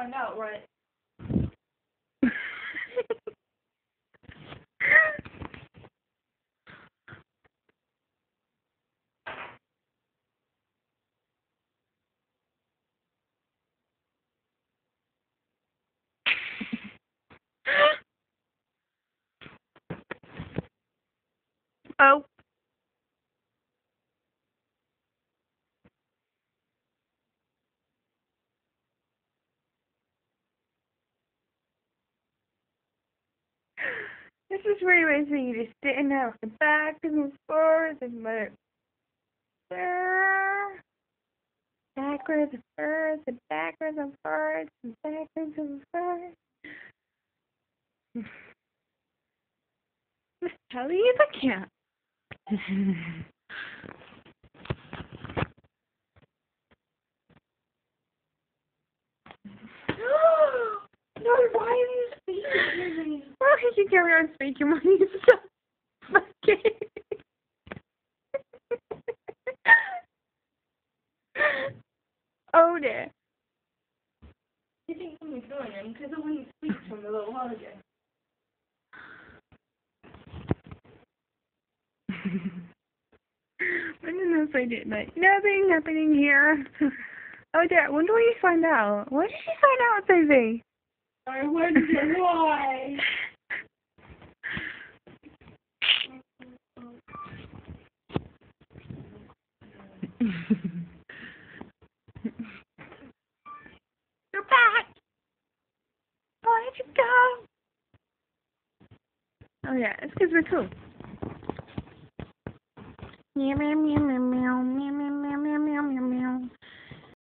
find out, right? Oh. This is where you reminds me you just sitting there with the back and the forwards and like backwards and forwards and backwards and forwards and backwards and forwards. Miss Kelly is a cat. No, why are you speaking? Why did you carry on speaking when you stop fucking? Oh dear. You think something's going on because I wouldn't speak from a little while ago. What else I did? Like, nothing happening here. Oh dear, I wonder what you find out. What did you find out, Sophie? I wonder why. You're back! Where did you go? Oh yeah, it's because we're cool. Meow meow meow meow meow meow meow.